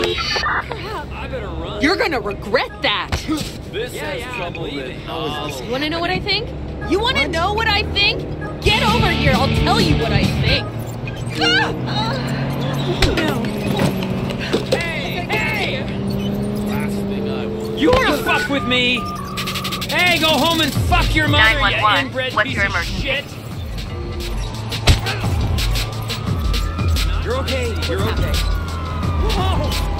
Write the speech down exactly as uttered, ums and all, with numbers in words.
I better run. You're gonna regret that. This yeah, has yeah, trouble with it. Oh. You wanna know what I think? You wanna know what I think? Get over here, I'll tell you what I think. Hey, hey! Last thing I want. You wanna fuck with me? Hey, go home and fuck your mother, you inbred What's piece your of emergency? shit. You're okay, you're okay. Whoa!